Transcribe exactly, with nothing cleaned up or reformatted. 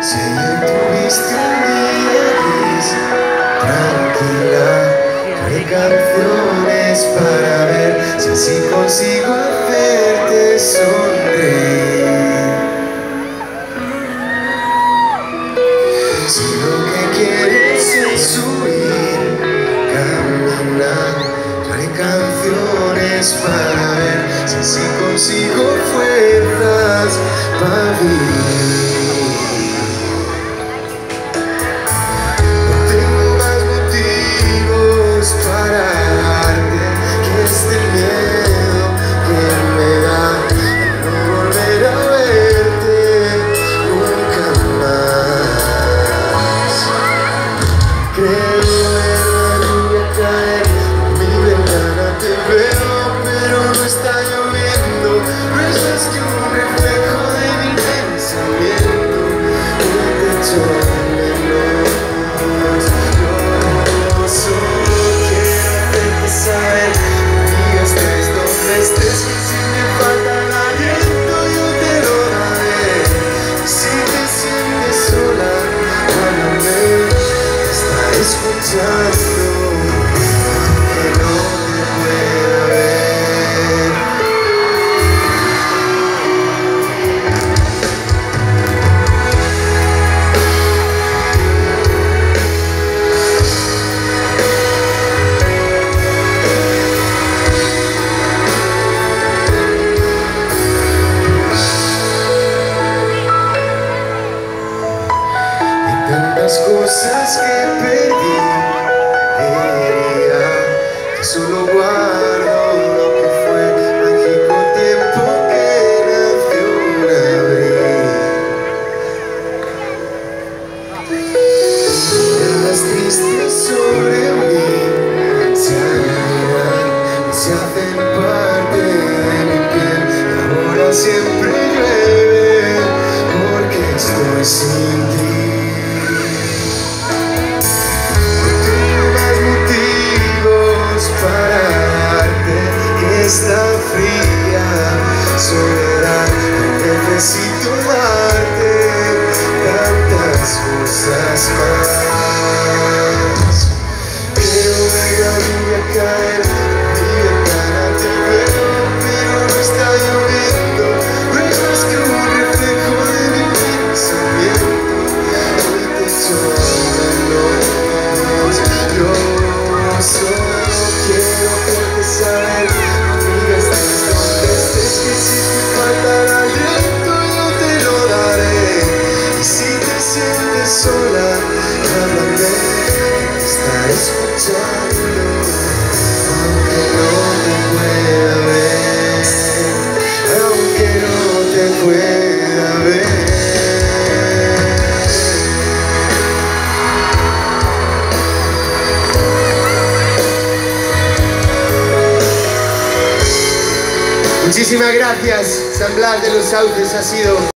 Si ayer tuviste un día gris, tranquila, haré canciones para ver si así consigo hacerte sonreír. Si lo que quieres es subir, caminar, haré canciones para ver si así consigo fuerzas para vivir. No tengo más motivos para darte que este miedo que me da de no volver a verte nunca más. Creo ver la lluvia caer en mi ventana, te veo pero no está lloviendo, no es más que un reflejo de mi pensamiento. Hoy te echo de menos, yo solo quiero hacerte saber, amiga, estés donde estés, que si me falta el aliento yo te lo daré. Si te sientes sola, háblame, estaré escuchando, aunque no te pueda ver. Tantas cosas que perdí, diría que solo guardo lo que fue mágico tiempo que nació en abril. Las tristes sobre mí se alejan y se hacen parte de mi piel, y ahora siempre llueve porque estoy sin ti. Para darte esta fría soledad, necesito darte tantas cosas más. Creo ver la lluvia caer en mi ventana, te veo pero no está lloviendo, no es más que un reflejo de mi pensamiento. Hoy te echo de menos, yo soy. Quiero hacerte saber, amiga, estés donde estés, que si te falta el aliento yo te lo daré. Y si te sientes sola, háblame, estaré escuchando, aunque no te pueda ver, aunque no te pueda ver. Muchísimas gracias, San Blas de los Sauces ha sido